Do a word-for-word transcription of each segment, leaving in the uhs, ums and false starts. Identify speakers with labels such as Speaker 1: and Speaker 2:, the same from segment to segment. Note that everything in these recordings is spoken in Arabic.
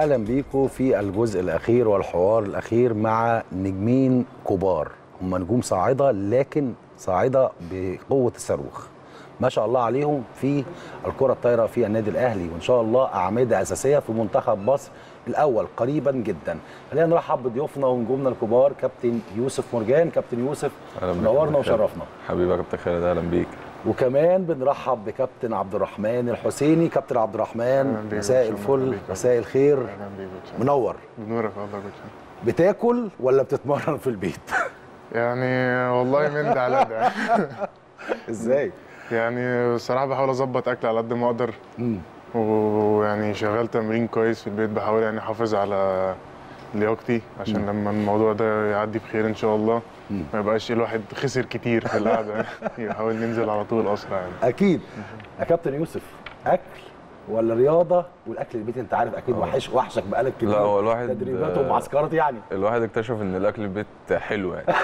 Speaker 1: واهلا بيكم في الجزء الاخير والحوار الاخير مع نجمين كبار، هم نجوم صاعده لكن صاعده بقوه الصاروخ ما شاء الله عليهم في الكره الطايره في النادي الاهلي، وان شاء الله اعمده اساسيه في منتخب مصر الاول قريبا جدا. خلينا نرحب بضيوفنا ونجومنا الكبار كابتن يوسف مرجان. كابتن يوسف منورنا وشرفنا.
Speaker 2: حبيبي يا كابتن خالد، اهلا بيك.
Speaker 1: وكمان بنرحب بكابتن عبد الرحمن الحسيني. كابتن عبد الرحمن مساء الفل، مساء الخير، منور.
Speaker 3: بنورك والله.
Speaker 1: بتاكل ولا بتتمرن في البيت؟
Speaker 3: يعني والله من ده على ده.
Speaker 1: ازاي؟
Speaker 3: يعني الصراحه بحاول اظبط اكل على قد ما اقدر، ويعني شغال تمرين كويس في البيت، بحاول يعني احافظ على لياقتي عشان مم. لما الموضوع ده يعدي بخير ان شاء الله مم. ما يبقاش الواحد خسر كتير في القعده. يحاول ننزل على طول اسرع يعني.
Speaker 1: اكيد. يا كابتن يوسف، اكل ولا رياضه؟ والاكل البيت انت عارف اكيد وحش وحشك بقالك كتير.
Speaker 2: لا هو الواحد
Speaker 1: تدريبات ومعسكرات يعني.
Speaker 2: الواحد اكتشف ان الاكل البيت حلو يعني.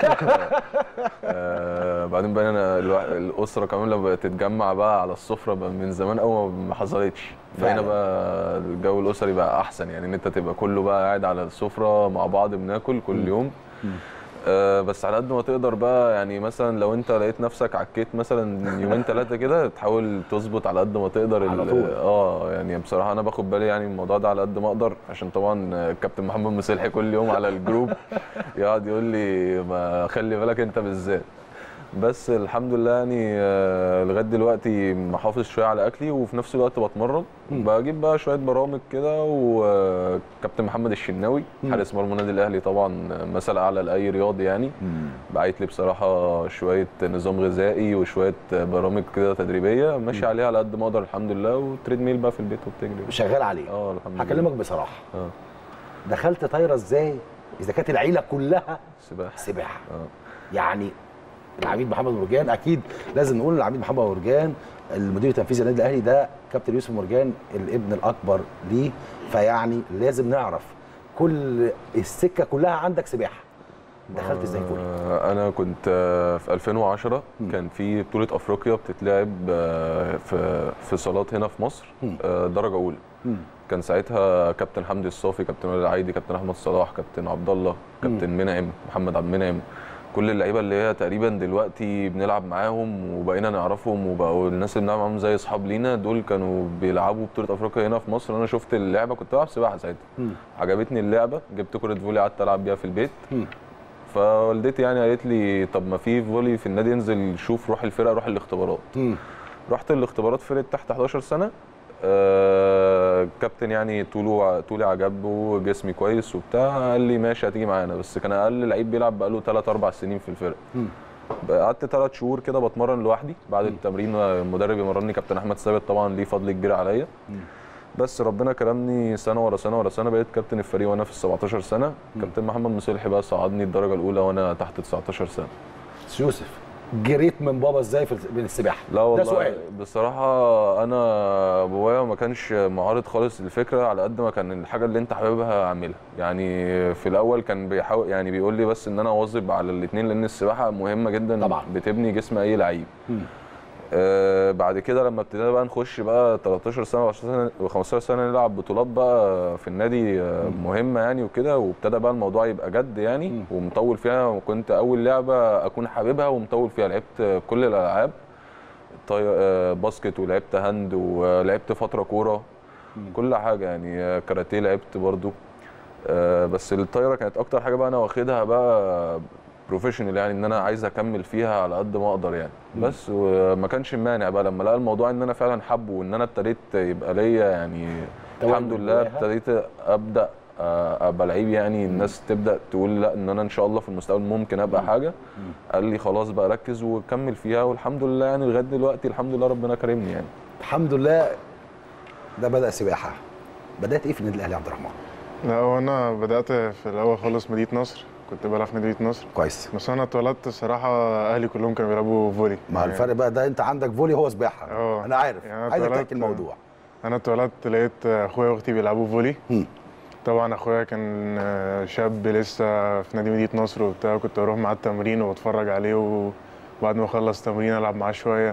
Speaker 2: آه بعدين بقى انا الاسره كمان لما تتجمع بقى على السفره بقى من زمان قوي ما حصلتش، بقينا بقى الجو الاسري بقى احسن، يعني ان انت تبقى كله بقى قاعد على السفره مع بعض بناكل كل يوم. م. آه بس على قد ما تقدر بقى، يعني مثلا لو انت لقيت نفسك عكيت مثلا يومين ثلاثه كده تحاول تظبط على قد ما تقدر
Speaker 1: على طول.
Speaker 2: اه يعني بصراحه انا باخد بالي يعني من الموضوع ده على قد ما اقدر، عشان طبعا الكابتن محمد مسلحي كل يوم على الجروب يقعد يقول لي ما خلي بالك انت بالذات. بس الحمد لله يعني آه لغايه دلوقتي محافظ شويه على اكلي، وفي نفس الوقت بتمرن. م. بجيب بقى شويه برامج كده، وكابتن محمد الشناوي حارس مرمى النادي الاهلي طبعا مثل اعلى لاي رياضي يعني، بعت لي بصراحه شويه نظام غذائي وشويه برامج كده تدريبيه ماشي عليها على قد ما اقدر الحمد لله، وتريد ميل بقى في البيت وبتجري
Speaker 1: شغال عليه.
Speaker 2: اه الحمد لله.
Speaker 1: هكلمك بصراحه،
Speaker 2: اه
Speaker 1: دخلت طايره ازاي اذا كانت العيله كلها
Speaker 2: سباحه؟
Speaker 1: سباحه. اه يعني العميد محمد مرجان، اكيد لازم نقول العميد محمد مرجان المدير التنفيذي للنادي الاهلي ده كابتن يوسف مرجان الابن الاكبر ليه، فيعني لازم نعرف كل السكه كلها عندك سباحه. دخلت ازاي فولي؟
Speaker 2: آه انا كنت في ألفين وعشرة م. كان في بطوله افريقيا بتتلعب في في صالات هنا في مصر آه درجه اولى. م. كان ساعتها كابتن حمدي الصافي، كابتن وليد العيدي، كابتن احمد صلاح، كابتن عبد الله، كابتن منعم، محمد عبد المنعم، كل اللعيبه اللي هي تقريبا دلوقتي بنلعب معاهم وبقينا نعرفهم وبقوا الناس اللي بنلعب معاهم زي اصحاب لينا، دول كانوا بيلعبوا بطوله افريقيا هنا في مصر. انا شفت اللعبه، كنت بلعب سباحه ساعتها، عجبتني اللعبه، جبت كره فولي قعدت العب بيها في البيت. م. فوالدتي يعني قالت لي طب ما في فولي في النادي، انزل شوف، روح الفرقه، روح الاختبارات. م. رحت الاختبارات فرقه تحت حداشر سنه. آه كابتن يعني طوله طولي عجبه، جسمي كويس وبتاع، قال لي ماشي هتيجي معانا، بس كان اقل لعيب بيلعب بقاله ثلاث اربع سنين في الفرقه. قعدت ثلاث شهور كده بتمرن لوحدي، بعد م. التمرين المدرب يمرني كابتن احمد ثابت، طبعا ليه فضل كبير عليا. بس ربنا كرمني سنه ورا سنه ورا سنه، بقيت كابتن الفريق وانا في سبعتاشر سنه. م. كابتن محمد مسلحي بقى صعدني الدرجه الاولى وانا تحت تسعتاشر سنه.
Speaker 1: يوسف، جريت من بابا ازاي في السباحه؟
Speaker 2: لا والله
Speaker 1: ده سؤال.
Speaker 2: بصراحه انا بابايا ما كانش معارض خالص للفكره، على قد ما كان الحاجه اللي انت حاببها اعملها. يعني في الاول كان بيحاول يعني بيقول لي بس ان انا اواظب على الاثنين، لان السباحه مهمه جدا طبعا، بتبني جسم اي لعيب. آه بعد كده لما ابتدينا بقى نخش بقى تلتاشر سنه وخمستاشر سنه نلعب بطولات بقى في النادي آه مهمه يعني وكده، وابتدى بقى الموضوع يبقى جد يعني. م. ومطول فيها، وكنت اول لعبه اكون حاببها ومطول فيها، لعبت كل الالعاب، آه باسكت ولعبت هاند ولعبت فتره كوره، كل حاجه يعني. آه كاراتيه لعبت برضو. آه بس الطايره كانت اكتر حاجه بقى انا واخدها بقى بروفيشنال، يعني ان انا عايز اكمل فيها على قد ما اقدر يعني. م. بس وما كانش مانع بقى لما لقى الموضوع ان انا فعلا حابه، وان انا ابتديت يبقى ليا يعني الحمد لله، ابتديت ابدا ابقى لعيب يعني. الناس تبدا تقول لا ان انا ان شاء الله في المستقبل ممكن ابقى حاجه. قال لي خلاص بقى ركز وكمل فيها، والحمد لله يعني لغايه دلوقتي الحمد لله ربنا كرمني يعني.
Speaker 1: الحمد لله. ده بدا سباحه، بدات ايه في النادي الاهلي يا عبد الرحمن؟
Speaker 3: لا هو انا بدات في الاول خالص مدينه نصر، كنت بلعب في مدينه نصر.
Speaker 1: كويس.
Speaker 3: بس انا اتولدت الصراحه اهلي كلهم كانوا بيلعبوا فولي.
Speaker 1: مع يعني الفرق بقى ده انت عندك فولي هو سباحه. اه انا عارف. يعني عايزك تحكي الموضوع.
Speaker 3: انا اتولدت لقيت اخويا واختي بيلعبوا فولي. م. طبعا اخويا كان شاب لسه في نادي مدينه نصر وبتاع، كنت اروح معاه التمرين واتفرج عليه، وبعد ما اخلص تمرين العب معاه شويه.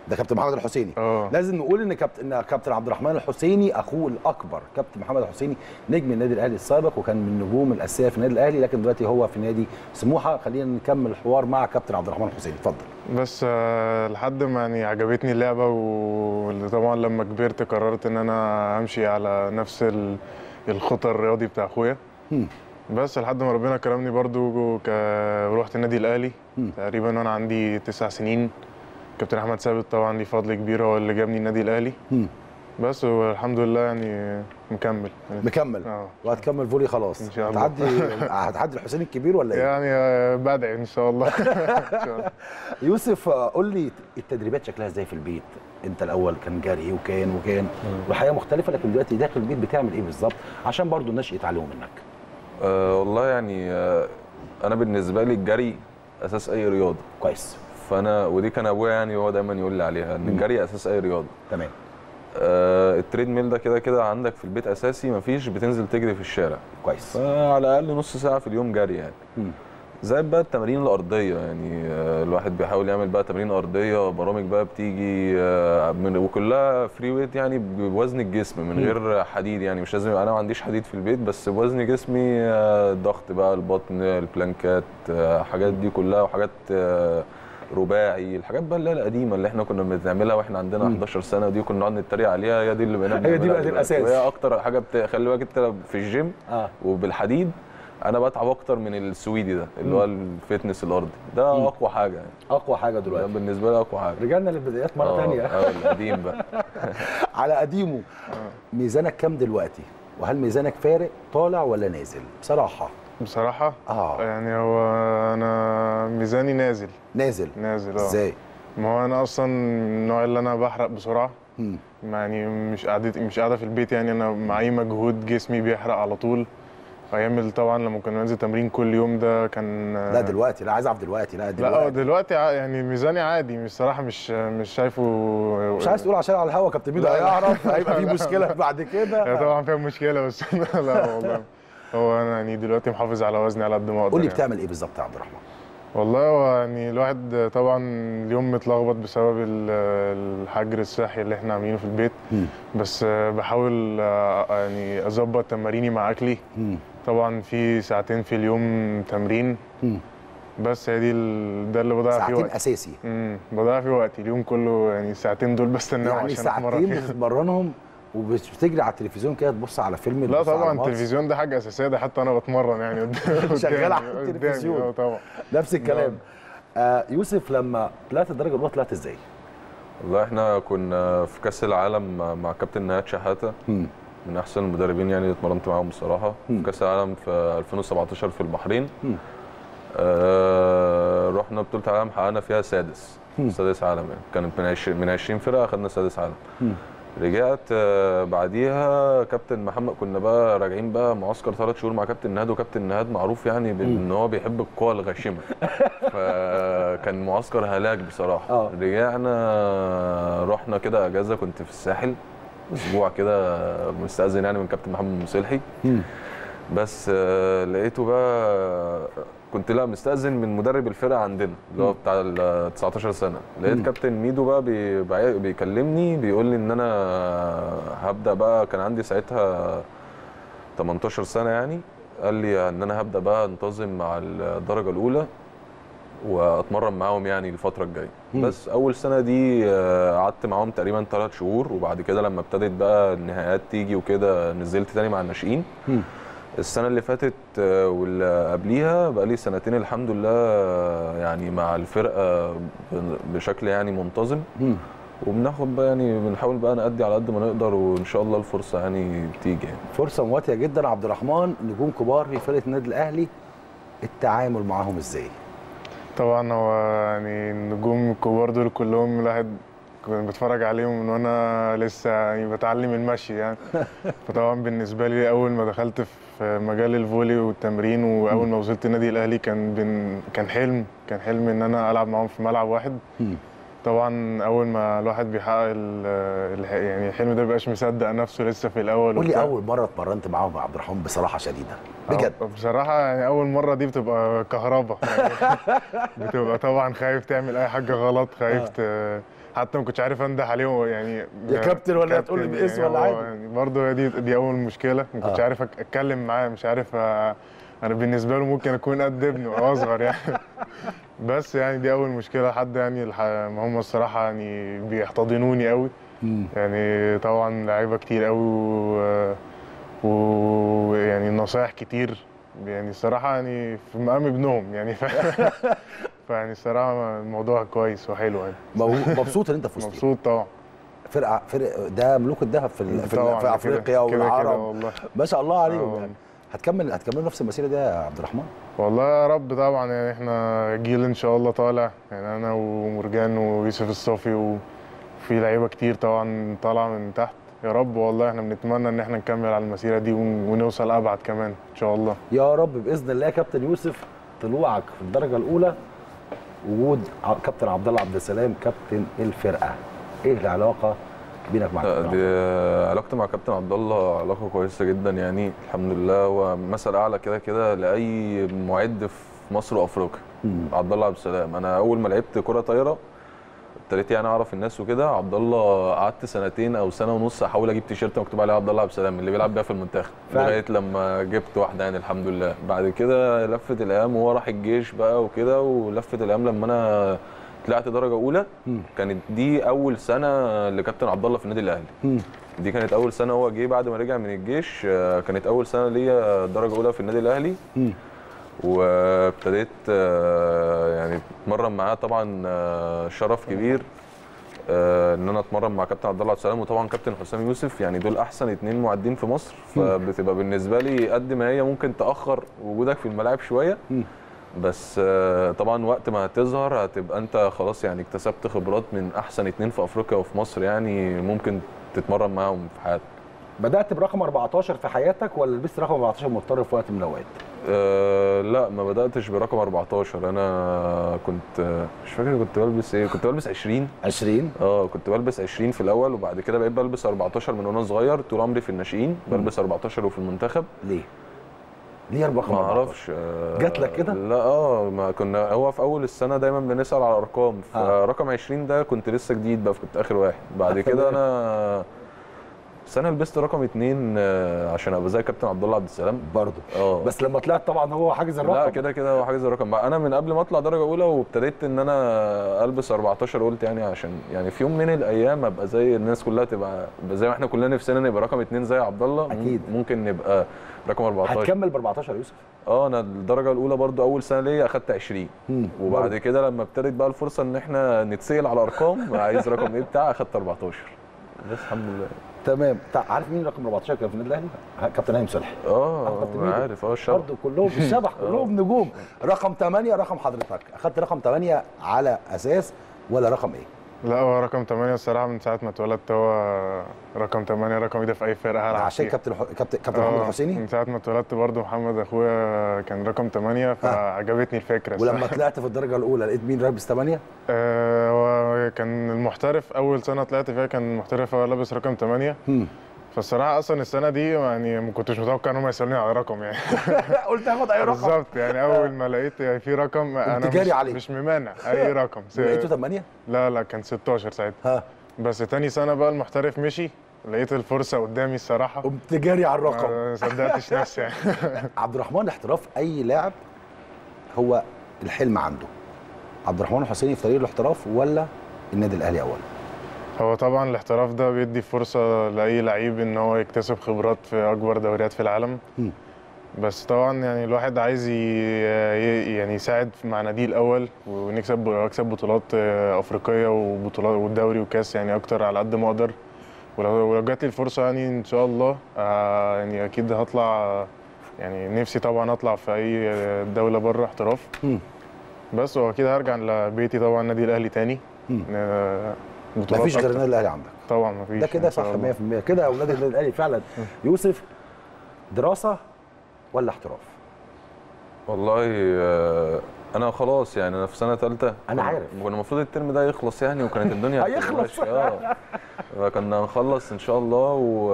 Speaker 1: ده كابتن محمد الحسيني.
Speaker 3: اه
Speaker 1: لازم نقول ان كابتن ان كابتن عبد الرحمن الحسيني اخوه الاكبر كابتن محمد الحسيني نجم النادي الاهلي السابق وكان من النجوم الاساسيه في النادي الاهلي، لكن دلوقتي هو في نادي سموحه. خلينا نكمل الحوار مع كابتن عبد الرحمن الحسيني، اتفضل.
Speaker 3: بس آه، لحد ما يعني عجبتني اللعبه، وطبعا لما كبرت قررت ان انا امشي على نفس ال- الخطى الرياضي بتاع اخويا.
Speaker 1: مم.
Speaker 3: بس لحد ما ربنا كرمني برضو ك... ورحت النادي الاهلي
Speaker 1: مم.
Speaker 3: تقريبا وانا عندي تسع سنين. كابتن احمد ثابت طبعا ليه فضل كبير، هو اللي جابني النادي الاهلي.
Speaker 1: مم.
Speaker 3: بس والحمد لله يعني مكمل
Speaker 1: مكمل
Speaker 3: اه
Speaker 1: وهتكمل فولي خلاص
Speaker 3: إن شاء الله.
Speaker 1: هتعدي هتعدي الحسين الكبير ولا ايه؟
Speaker 3: يعني آه، بدعي ان شاء الله. إن شاء الله.
Speaker 1: يوسف، قول لي التدريبات شكلها ازاي في البيت؟ انت الاول كان جري وكان وكان والحياه مختلفه، لكن دلوقتي داخل البيت بتعمل ايه بالظبط عشان برضو الناس يتعلموا منك؟
Speaker 2: أه والله يعني أه انا بالنسبه لي الجري اساس اي رياضه.
Speaker 1: كويس.
Speaker 2: فانا ودي كان ابويا يعني هو دايما يقول لي عليها ان الجري اساس اي رياضه.
Speaker 1: تمام.
Speaker 2: أه التريد ميل ده كده كده عندك في البيت اساسي، مفيش بتنزل تجري في الشارع.
Speaker 1: كويس.
Speaker 2: فعلى الاقل نص ساعه في اليوم جري يعني.
Speaker 1: مم.
Speaker 2: زائد بقى التمارين الارضيه، يعني آه، الواحد بيحاول يعمل بقى تمارين ارضيه، برامج بقى بتيجي آه، من وكلها فري ويت يعني بوزن الجسم من غير حديد، يعني مش لازم، انا ما عنديش حديد في البيت بس بوزن جسمي، آه، ضغط بقى البطن، البلانكات، آه، حاجات دي كلها، وحاجات آه، رباعي، الحاجات بقى اللي هي القديمه اللي احنا كنا بنعملها واحنا عندنا
Speaker 1: مم.
Speaker 2: حداشر سنه، ودي كنا نقعد نتريق عليها، هي دي اللي بقينا
Speaker 1: هي دي
Speaker 2: بنعملها
Speaker 1: بقت
Speaker 2: دلوقتي.
Speaker 1: الأساس.
Speaker 2: وهي اكتر حاجه بت... خلي بالك انت في الجيم
Speaker 1: اه
Speaker 2: وبالحديد انا بتعب اكتر من السويدي ده اللي هو الفتنس الارضي ده.
Speaker 1: مم.
Speaker 2: اقوى حاجه يعني،
Speaker 1: اقوى حاجه
Speaker 2: ده
Speaker 1: دلوقتي.
Speaker 2: بالنسبه لي اقوى حاجه.
Speaker 1: رجعنا للبدايات مره
Speaker 2: آه،
Speaker 1: ثانيه.
Speaker 2: اه القديم بقى.
Speaker 1: على قديمه. ميزانك كام دلوقتي؟ وهل ميزانك فارق طالع ولا نازل؟ بصراحه.
Speaker 3: بصراحه
Speaker 1: اه
Speaker 3: يعني هو انا ميزاني نازل
Speaker 1: نازل.
Speaker 3: نازل اه
Speaker 1: ازاي؟
Speaker 3: ما هو انا اصلا من النوع اللي انا بحرق بسرعه،
Speaker 1: مم.
Speaker 3: يعني مش قاعدة مش قاعده في البيت، يعني انا مع اي مجهود جسمي بيحرق على طول. ايام طبعا لما كنا ننزل تمرين كل يوم ده كان
Speaker 1: لا دلوقتي، لا عايز اعرف دلوقتي. لا
Speaker 3: لا
Speaker 1: دلوقتي
Speaker 3: هو دلوقتي ع- يعني ميزاني عادي بصراحه، مش مش شايفه.
Speaker 1: مش عايز تقول عشان على الهوا كابتن ميدو
Speaker 3: لا، لا.
Speaker 1: هيعرف هيبقى في مشكله بعد
Speaker 3: هي
Speaker 1: كده.
Speaker 3: طبعا فيها مشكله بس لا والله هو انا يعني دلوقتي محافظ على وزني على قد ما اقدر.
Speaker 1: قول لي
Speaker 3: يعني.
Speaker 1: بتعمل ايه بالظبط يا عبد الرحمن؟
Speaker 3: والله هو يعني الواحد طبعا اليوم متلخبط بسبب ال- الحجر الصحي اللي احنا عاملينه في البيت.
Speaker 1: مم.
Speaker 3: بس بحاول آه، يعني اظبط تماريني مع اكلي.
Speaker 1: مم.
Speaker 3: طبعا في ساعتين في اليوم تمرين،
Speaker 1: مم.
Speaker 3: بس هي دي ال- ده اللي بضيع فيه
Speaker 1: ساعتين
Speaker 3: وقتي.
Speaker 1: اساسي.
Speaker 3: امم بضيع فيه وقتي اليوم كله، يعني الساعتين دول بستناهم
Speaker 1: يعني
Speaker 3: عشان اتمرن
Speaker 1: ساعتين
Speaker 3: فيهم.
Speaker 1: بتتمرنهم وبتجري على التلفزيون كده تبص على فيلم؟
Speaker 3: لا
Speaker 1: تبص على
Speaker 3: طبعا
Speaker 1: ماتش؟
Speaker 3: التلفزيون ده حاجه اساسيه، ده حتى انا بتمرن يعني قدام
Speaker 1: شغال على
Speaker 3: قدامي-
Speaker 1: التلفزيون.
Speaker 3: قدامي، اه طبعا.
Speaker 1: نفس الكلام. آه يوسف، لما طلعت الدرجه الاولى طلعت ازاي؟
Speaker 2: والله احنا كنا في كاس العالم مع كابتن نهاد شحاته،
Speaker 1: مم.
Speaker 2: من احسن المدربين يعني اللي اتمرنت معاهم بصراحه.
Speaker 1: مم.
Speaker 2: في كاس العالم في ألفين وسبعتاشر في البحرين.
Speaker 1: مم.
Speaker 2: آه رحنا بطوله العالم حققنا فيها سادس
Speaker 1: مم.
Speaker 2: سادس عالم، يعني كانت من عشرين من عشرين فرقه اخذنا سادس عالم.
Speaker 1: مم.
Speaker 2: رجعت آه بعديها كابتن محمد، كنا بقى راجعين بقى معسكر ثلاث شهور مع كابتن نهاد، وكابتن نهاد معروف يعني بان هو بيحب القوى الغاشمه. فكان معسكر هلاك بصراحه.
Speaker 1: آه.
Speaker 2: رجعنا رحنا كده اجازه، كنت في الساحل اسبوع كده مستأذن يعني من كابتن محمد مصلحي.
Speaker 1: مم.
Speaker 2: بس آه، لقيته بقى كنت لا مستأذن من مدرب الفرقه عندنا اللي هو بتاع ال تسعتاشر سنه. لقيت
Speaker 1: مم.
Speaker 2: كابتن ميدو بقى بي- بي- بيكلمني بيقول لي ان انا هبدا بقى، كان عندي ساعتها تمنتاشر سنه يعني. قال لي ان انا هبدا بقى انتظم مع الدرجه الاولى واتمرن معاهم يعني الفتره الجايه.
Speaker 1: مم.
Speaker 2: بس اول سنه دي آه، قعدت معاهم تقريبا ثلاث شهور، وبعد كده لما ابتدت بقى النهائيات تيجي وكده نزلت تاني مع الناشئين.
Speaker 1: مم.
Speaker 2: السنه اللي فاتت آه، واللي قبليها بقى لي سنتين الحمد لله آه، يعني مع الفرقه بشكل يعني منتظم.
Speaker 1: مم.
Speaker 2: وبناخد بقى يعني بنحاول بقى نأدي على قد ما نقدر، وان شاء الله الفرصه يعني تيجي يعني.
Speaker 1: فرصه مواتيه جدا. عبد الرحمن، نجوم كبار في فرقه النادي الاهلي، التعامل معاهم ازاي؟
Speaker 3: طبعا هو يعني النجوم الكبار دول كلهم الواحد كنت بتفرج عليهم من وانا لسه يعني بتعلم المشي يعني. فطبعا بالنسبه لي اول ما دخلت في مجال الفولي والتمرين، واول ما وصلت النادي الاهلي كان بن كان حلم كان حلم ان انا العب معاهم في ملعب واحد.
Speaker 1: مم.
Speaker 3: طبعا اول ما الواحد بيحقق ال- ال- يعني الحلم ده مبيبقاش مصدق نفسه لسه في الاول
Speaker 1: قول لي
Speaker 3: وبتاع.
Speaker 1: اول مره اتمرنت معاهم يا عبد الرحمن بصراحه شديده بجد.
Speaker 3: أو- بصراحه يعني اول مره دي بتبقى كهرباء يعني بتبقى طبعا خايف تعمل اي حاجه غلط، خايف ت... حتى ما كنتش عارف انده عليهم يعني
Speaker 1: يا كابتن ولا تقول لي
Speaker 3: كابتن
Speaker 1: باسم
Speaker 3: يعني
Speaker 1: ولا
Speaker 3: هو
Speaker 1: عادي؟
Speaker 3: يعني برضه دي دي اول مشكله، ما كنتش
Speaker 1: آه.
Speaker 3: عارف أك- اتكلم معاه، مش عارف أ... انا بالنسبه له ممكن اكون قد ابنه او اصغر يعني بس يعني دي اول مشكله. حد يعني الح... ما هم الصراحه يعني بيحتضنوني قوي
Speaker 1: مم.
Speaker 3: يعني طبعا لعيبه كتير قوي و... ويعني نصايح كتير يعني الصراحه يعني في مقام ابنهم يعني ف... فيعني الصراحه الموضوع كويس وحلو يعني.
Speaker 1: مو- مبسوط ان انت فزت.
Speaker 3: مبسوط طبعا.
Speaker 1: فرقه فرق ده ملوك الذهب في ال- في,
Speaker 3: طبعاً
Speaker 1: ال- في
Speaker 3: كده-
Speaker 1: افريقيا
Speaker 3: كده كده
Speaker 1: والعرب
Speaker 3: والله.
Speaker 1: ما شاء الله عليهم
Speaker 3: آه.
Speaker 1: يعني. هتكمل هتكملوا نفس المسيره دي يا عبد الرحمن؟
Speaker 3: والله يا رب طبعا يعني احنا جيل ان شاء الله طالع يعني انا ومرجان ويوسف الصافي وفي لعيبه كتير طبعا طالعه من تحت. يا رب والله احنا بنتمنى ان احنا نكمل على المسيره دي ون- ونوصل ابعد كمان ان شاء الله.
Speaker 1: يا رب باذن الله. يا كابتن يوسف، طلوعك في الدرجه الاولى، وجود ع- كابتن عبد الله عبد السلام كابتن الفرقه، ايه العلاقه بينك مع
Speaker 2: لا،
Speaker 1: كابتن عبد
Speaker 2: دي
Speaker 1: الله؟
Speaker 2: علاقتي مع كابتن عبد الله علاقه كويسه جدا يعني الحمد لله. هو مثل اعلى كده كده لاي معد في مصر وافريقيا.
Speaker 1: مم.
Speaker 2: عبد الله عبد السلام، انا اول ما لعبت كره طايره ابتديت يعني اعرف الناس وكده. عبد الله قعدت سنتين او سنه ونص احاول اجيب تيشيرت مكتوب عليه عبد الله عبد السلام اللي بيلعب بيها في المنتخب،
Speaker 1: فعلا.
Speaker 2: لغايه لما جبت واحده يعني الحمد لله. بعد كده لفت الايام وهو راح الجيش بقى وكده، ولفت الايام لما انا طلعت درجه اولى.
Speaker 1: مم.
Speaker 2: كانت دي اول سنه لكابتن عبد الله في النادي الاهلي.
Speaker 1: مم.
Speaker 2: دي كانت اول سنه هو جه بعد ما رجع من الجيش. آه، كانت اول سنه ليا درجه اولى في النادي الاهلي.
Speaker 1: مم.
Speaker 2: وابتديت آه، يعني اتمرن معاه طبعا. آه، شرف كبير آه، ان انا اتمرن مع كابتن عبد الله عبد السلام وطبعا كابتن حسام يوسف. يعني دول احسن اتنين معدين في مصر، فبتبقى بالنسبه لي قد ما هي ممكن تاخر وجودك في الملاعب شويه،
Speaker 1: مم.
Speaker 2: بس آه، طبعا وقت ما هتظهر هتبقى انت خلاص يعني اكتسبت خبرات من احسن اتنين في افريقيا وفي مصر، يعني ممكن تتمرن معاهم في حياتك.
Speaker 1: بدات برقم أربعتاشر في حياتك ولا لبست رقم أربعتاشر مضطر في وقت من الاوقات؟
Speaker 2: أه لا، ما بداتش برقم أربعتاشر. انا كنت آه، مش فاكر كنت بلبس ايه، كنت بلبس عشرين.
Speaker 1: عشرين.
Speaker 2: اه كنت بلبس عشرين في الاول، وبعد كده بقيت بلبس أربعتاشر من وانا صغير. طول عمري في الناشئين بلبس أربعتاشر وفي المنتخب.
Speaker 1: ليه؟ ليه رقم
Speaker 2: ما
Speaker 1: أربعتاشر؟
Speaker 2: اعرفش. آه،
Speaker 1: جات لك كده؟
Speaker 2: لا اه ما كنا هو في اول السنه دايما بنسال على ارقام،
Speaker 1: آه.
Speaker 2: فرقم عشرين ده كنت لسه جديد بقى، كنت اخر واحد. بعد
Speaker 1: آه،
Speaker 2: كده
Speaker 1: تمام.
Speaker 2: انا سنه لبست رقم اتنين آه، عشان ابقى زي كابتن عبد الله عبد السلام
Speaker 1: برضه.
Speaker 2: اه.
Speaker 1: بس لما طلعت طبعا هو حاجز الرقم.
Speaker 2: لا كده كده هو حاجز الرقم بقى. انا من قبل ما اطلع درجه اولى وابتديت ان انا البس أربعتاشر، قلت يعني عشان يعني في يوم من الايام ابقى زي الناس كلها، تبقى زي ما احنا كلنا نفسنا نبقى رقم اتنين زي عبد الله.
Speaker 1: أكيد.
Speaker 2: ممكن نبقى رقم أربعتاشر.
Speaker 1: هتكمل ب أربعتاشر يا يوسف؟
Speaker 2: اه انا الدرجه الاولى برضو اول سنه ليا اخدت عشرين.
Speaker 1: مم.
Speaker 2: وبعد
Speaker 1: برضه.
Speaker 2: كده لما ابتدت بقى الفرصه ان احنا نتسال على ارقام عايز رقم ايه بتاع، اخدت أربعتاشر. بس الحمد لله.
Speaker 1: تمام. تع- عارف مين رقم أربعتاشر كان في النادي الاهلي؟ كابتن هاني صلحي.
Speaker 2: اه
Speaker 1: أحمد
Speaker 2: انا
Speaker 1: تميمي.
Speaker 2: عارف. اه الشباب
Speaker 1: برضه كلهم في الشبح، كلهم نجوم. رقم ثمانية رقم حضرتك، اخدت رقم ثمانية على اساس ولا رقم ايه؟
Speaker 3: لا هو رقم ثمانية الصراحه من ساعه ما اتولدت هو رقم ثمانية رقمي ده في اي فرقه هلعب
Speaker 1: عشان
Speaker 3: فيها.
Speaker 1: كابتن حو... كابتن كابتن
Speaker 3: آه،
Speaker 1: محمد الحسيني.
Speaker 3: من ساعه ما اتولدت برضه محمد اخويا كان رقم ثمانية فعجبتني الفكره
Speaker 1: ولما
Speaker 3: الصراحة.
Speaker 1: طلعت في الدرجه الاولى لقيت مين لابس ثمانية؟
Speaker 3: آه، هو كان المحترف اول سنه طلعت فيها كان المحترف هو لابس رقم ثمانية.
Speaker 1: امم
Speaker 3: فالصراحه اصلا السنه دي يعني ما كنتش متوقع ان هم يسالوني على رقم يعني.
Speaker 1: قلت هاخد اي رقم.
Speaker 3: بالظبط يعني اول ما لقيت يعني في رقم انا
Speaker 1: جاري
Speaker 3: مش,
Speaker 1: عليه.
Speaker 3: مش ممانع اي رقم.
Speaker 1: لقيته ثمانية؟
Speaker 3: لا لا كان ستاشر ساعتها.
Speaker 1: ها
Speaker 3: بس تاني سنه بقى المحترف مشي، لقيت الفرصه قدامي الصراحه
Speaker 1: قمت جاري على الرقم.
Speaker 3: ما صدقتش نفسي يعني.
Speaker 1: عبد الرحمن، احتراف اي لاعب هو الحلم عنده. عبد الرحمن الحسيني في طريق الاحتراف ولا النادي الاهلي اول؟
Speaker 3: هو طبعا الاحتراف ده بيدي فرصه لاي لعيب ان هو يكتسب خبرات في اكبر دوريات في العالم.
Speaker 1: مم.
Speaker 3: بس طبعا يعني الواحد عايز ي- ي- يعني يساعد مع ناديه الاول ونكسب واكسب بطولات افريقيه وبطولات والدوري وكاس يعني اكتر على قد ما اقدر. ولو ولو جات لي الفرصه يعني ان شاء الله آه يعني اكيد هطلع. يعني نفسي طبعا اطلع في اي دوله بره احتراف.
Speaker 1: مم.
Speaker 3: بس واكيد هرجع لبيتي طبعا النادي الاهلي تاني.
Speaker 1: مم.
Speaker 3: آه، بطولات
Speaker 1: مفيش غير
Speaker 3: أكتر.
Speaker 1: النادي الاهلي عندك.
Speaker 3: طبعا مفيش
Speaker 1: ده كده
Speaker 3: إن شاء
Speaker 1: صح
Speaker 3: الله.
Speaker 1: مية في المية كده. اولاد النادي الاهلي فعلا. يوسف، دراسه ولا احتراف؟
Speaker 2: والله آه، انا خلاص يعني انا في سنه ثالثه.
Speaker 1: أنا عارف.
Speaker 2: كنا المفروض الترم ده يخلص يعني، وكانت الدنيا
Speaker 1: هيخلص.
Speaker 2: اه فكنا هنخلص ان شاء الله. و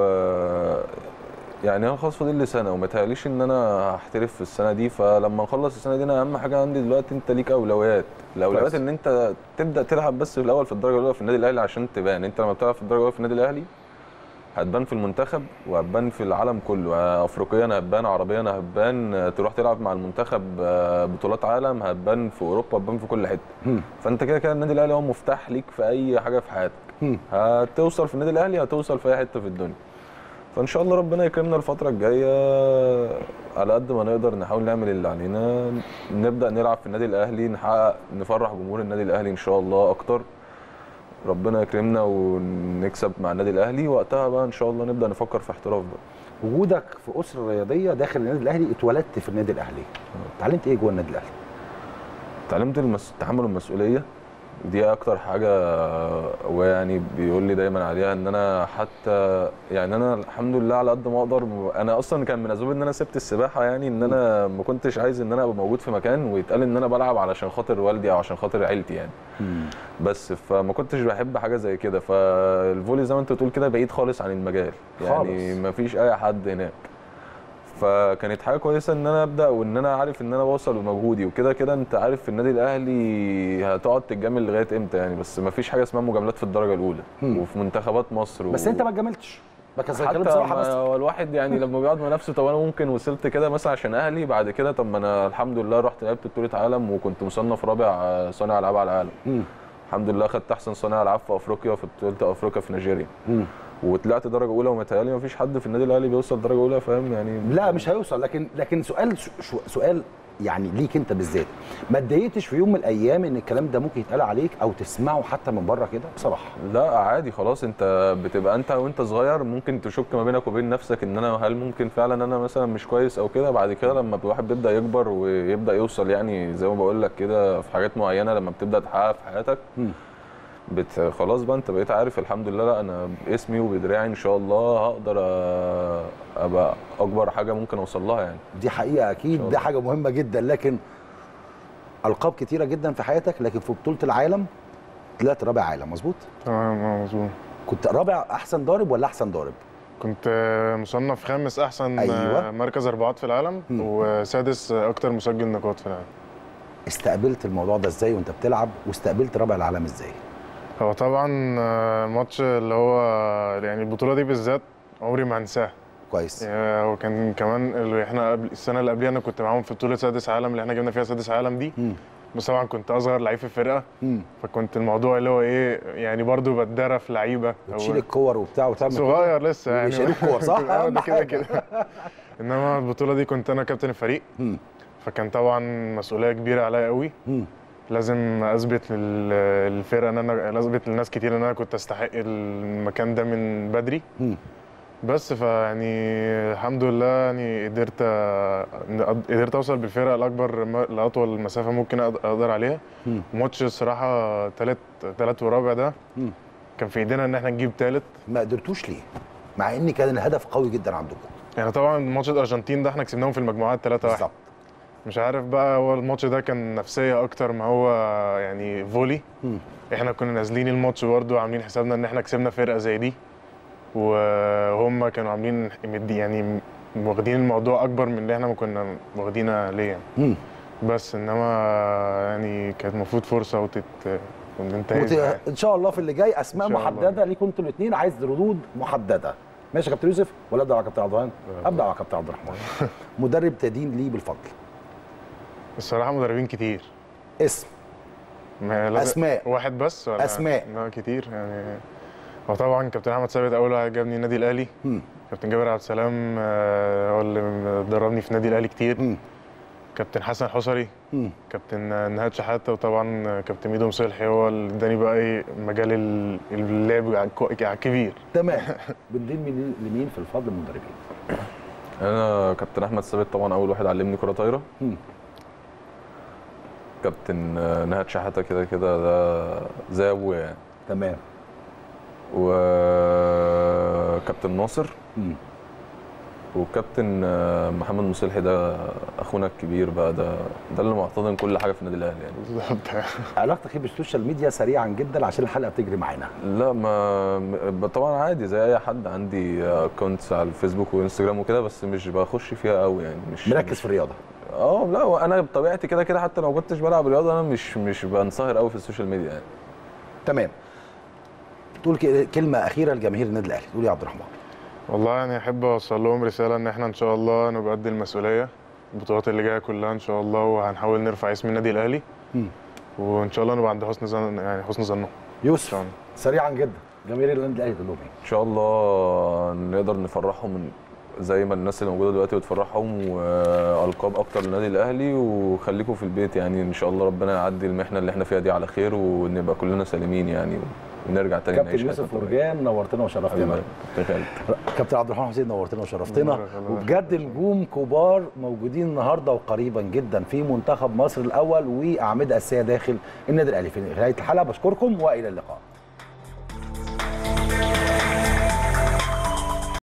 Speaker 2: يعني انا خلاص فاضل لي سنه، وما تهيأليش ان انا هحترف في السنه دي. فلما نخلص السنه دي انا اهم حاجه عندي دلوقتي انت ليك اولويات. الاولويات ان انت تبدا تلعب بس في الاول في الدرجه الاولى في النادي الاهلي عشان تبان. انت لما بتلعب في الدرجه الاولى في النادي الاهلي هتبان في المنتخب وهتبان في العالم كله، افريقيا هتبان، عربيا هتبان، تروح تلعب مع المنتخب بطولات عالم هتبان، في اوروبا هتبان، في كل حته. فانت كده كده النادي الاهلي هو مفتاح ليك في اي حاجه في حياتك. هتوصل في النادي الاهلي هتوصل في اي حته في الدنيا. فان شاء الله ربنا يكرمنا الفتره الجايه على قد ما نقدر نحاول نعمل اللي علينا، نبدا نلعب في النادي الاهلي، نحقق نفرح جمهور النادي الاهلي ان شاء الله اكتر. ربنا يكرمنا ونكسب مع النادي الاهلي، وقتها بقى ان شاء الله نبدا نفكر في احتراف بقى.
Speaker 1: وجودك في اسره رياضيه داخل النادي الاهلي، اتولدت في النادي الاهلي، اتعلمت ايه جوه النادي الاهلي؟
Speaker 2: اتعلمت المس... تحمل المسؤوليه، دي اكتر حاجه. ويعني بيقول لي دايما عليها ان انا حتى يعني انا الحمد لله على قد ما اقدر. انا اصلا كان من اسباب ان انا سبت السباحه يعني ان انا ما كنتش عايز ان انا ابقى موجود في مكان ويتقال ان انا بلعب علشان خاطر والدي او عشان خاطر عيلتي يعني. بس فما كنتش بحب حاجه زي كده. فالفولي زي ما انت بتقول كده بعيد خالص عن المجال يعني، ما فيش اي حد هناك. فكانت حاجه كويسه ان انا ابدا وان انا عارف ان انا بوصل بمجهودي. وكده كده انت عارف في النادي الاهلي هتقعد تتجامل لغايه امتى يعني، بس ما فيش حاجه اسمها مجاملات في الدرجه الاولى. مم. وفي منتخبات مصر و...
Speaker 1: بس انت ما اتجاملتش
Speaker 2: حتى بصراحه. بس هو الواحد يعني لما بيقعد مع نفسه، طب انا ممكن وصلت كده مثلا عشان اهلي، بعد كده طب ما انا الحمد لله رحت لعبت بطوله عالم وكنت مصنف رابع صانع العاب على العالم. مم. الحمد لله خدت احسن صانع العاب في افريقيا في بطوله افريقيا في نيجيريا. مم. وطلعت درجه اولى، ومتهيألي ما فيش حد في النادي الاهلي بيوصل درجه اولى، فاهم يعني؟
Speaker 1: لا مش هيوصل. لكن لكن سؤال سؤال يعني ليك انت بالذات، ما اتضايقتش في يوم من الايام ان الكلام ده ممكن يتقال عليك او تسمعه حتى من بره كده بصراحه؟
Speaker 2: لا عادي خلاص. انت بتبقى انت وانت صغير ممكن تشك ما بينك وبين نفسك ان انا هل ممكن فعلا انا مثلا مش كويس او كده. بعد كده لما الواحد بيبدا يكبر ويبدا يوصل يعني زي ما بقول لك كده في حاجات معينه لما بتبدا تحققها في حياتك، م. بت خلاص بقى انت بقيت عارف الحمد لله. لا انا باسمي وبدراعي ان شاء الله هقدر ابقى اكبر حاجه ممكن اوصل لها يعني.
Speaker 1: دي حقيقه اكيد، دي حاجه مهمه جدا. لكن القاب كتيره جدا في حياتك، لكن في بطوله العالم طلعت رابع عالم، مظبوط؟
Speaker 3: تمام مظبوط.
Speaker 1: كنت رابع احسن ضارب ولا احسن ضارب؟
Speaker 3: كنت مصنف خامس احسن. أيوة. مركز اربعات في العالم. م. وسادس اكتر مسجل نقاط في العالم.
Speaker 1: استقبلت الموضوع ده ازاي وانت بتلعب، واستقبلت رابع العالم ازاي؟
Speaker 3: هو طبعا ماتش اللي هو يعني البطوله دي بالذات عمري ما هنساها.
Speaker 1: كويس.
Speaker 3: يعني وكان كمان اللي احنا قبل السنه اللي قبليها انا كنت معاهم في بطوله سادس عالم اللي احنا جبنا فيها سادس عالم دي. م. بس طبعا كنت اصغر لعيب في الفرقه. م. فكنت الموضوع اللي هو ايه يعني برضو بتدرى في لعيبه
Speaker 1: وتشيل الكور وبتاع وتعمل
Speaker 3: صغير لسه يعني
Speaker 1: بيشيل الكور صح؟
Speaker 3: ده كده كده. انما البطوله دي كنت انا كابتن الفريق. م. فكان طبعا مسؤوليه كبيره عليا قوي. م. لازم اثبت للفرقه ان انا اثبت للناس كتير ان انا كنت استحق المكان ده من بدري. م. بس فيعني الحمد لله يعني قدرت قدرت اوصل بالفرقه لاكبر لاطول مسافه ممكن اقدر عليها. ماتش الصراحه ثالث ثالث ورابع ده م. كان في ايدينا ان احنا نجيب ثالث.
Speaker 1: ما قدرتوش ليه؟ مع ان كان الهدف قوي جدا عندكم.
Speaker 3: يعني طبعا ماتش الارجنتين ده احنا كسبناهم في المجموعات ثلاثة واحد. مش عارف بقى هو الماتش ده كان نفسيه اكتر ما هو يعني فولي. م. احنا كنا نازلين الماتش برده عاملين حسابنا ان احنا كسبنا فرقه زي دي، وهم كانوا عاملين يعني واخدين الموضوع اكبر من اللي احنا ما كنا واخدينها ليه يعني. بس انما يعني كانت المفروض فرصه وتت وننتهي
Speaker 1: يعني. ان شاء الله في اللي جاي اسماء محدده ليكم انتوا الاثنين، عايز ردود محدده. ماشي يا كابتن يوسف ولا ابدا على كابتن عبد الرحمن؟ ابدا على كابتن عبد الرحمن. مدرب تدين ليه بالفضل؟
Speaker 3: الصراحه مدربين كتير.
Speaker 1: اسم اسماء
Speaker 3: واحد بس ولا
Speaker 1: اسماء؟
Speaker 3: لا كتير يعني. وطبعا كابتن احمد ثابت اول واحد جابني النادي الاهلي. م. كابتن جابر عبد السلام هو اللي دربني في النادي الاهلي كتير. م. كابتن حسن الحصري. م. كابتن نهاد شحاته، وطبعا كابتن ميدو مصلحي هو اللي اداني بقى ايه مجال اللعب كبير.
Speaker 1: تمام. بندين لمين في الفضل المدربين؟
Speaker 2: انا كابتن احمد ثابت طبعا اول واحد علمني كره طايره. م. كابتن نهاد شحاته كده كده ده زي ابويا يعني.
Speaker 1: تمام.
Speaker 2: وكابتن ناصر. م. والكابتن آه، محمد مصلحي ده اخونا الكبير بقى، ده ده اللي معتضن كل حاجه في النادي الاهلي يعني.
Speaker 3: بالظبط.
Speaker 1: علاقتك ايه بالسوشيال ميديا سريعا جدا عشان الحلقه بتجري معانا؟
Speaker 2: لا ما م- طبعا عادي زي اي حد، عندي اكونتس على الفيسبوك وانستجرام وكده، بس مش بخش فيها قوي يعني. مش
Speaker 1: مركز
Speaker 2: مش
Speaker 1: في الرياضه.
Speaker 2: اه لا انا بطبيعتي كده كده حتى لو ما كنتش بلعب رياضه انا مش مش بنصهر قوي في السوشيال ميديا يعني.
Speaker 1: تمام. تقول ك- كلمه اخيره لجماهير النادي الاهلي، تقول يا عبد الرحمن.
Speaker 3: والله يعني احب اوصل لهم رساله ان احنا ان شاء الله نبقى قد المسؤوليه البطولات اللي جايه كلها ان شاء الله، وهنحاول نرفع اسم النادي الاهلي
Speaker 1: مم.
Speaker 3: وان شاء الله نبقى عند حسن ظن يعني حسن ظنهم.
Speaker 1: يوسف
Speaker 3: شكراً.
Speaker 1: سريعا جدا جماهير النادي الاهلي تقول لهم ايه؟
Speaker 2: ان شاء الله نقدر نفرحهم زي ما الناس اللي موجوده دلوقتي بتفرحهم، والقاب اكتر للنادي الاهلي، وخليكم في البيت يعني ان شاء الله ربنا يعدي المحنه اللي احنا فيها دي على خير، ونبقى كلنا سالمين يعني، ونرجع تاني نعيش
Speaker 1: كابتن يوسف مرجان نورتنا وشرفتنا.
Speaker 2: حبيبي كابتن خالد.
Speaker 1: كابتن عبد الرحمن حسين نورتنا وشرفتنا،
Speaker 3: الله يخليك.
Speaker 1: وبجد نجوم كبار موجودين النهارده وقريبا جدا في منتخب مصر الاول واعمده اساسيه داخل النادي الاهلي. في نهايه الحلقه بشكركم والى اللقاء.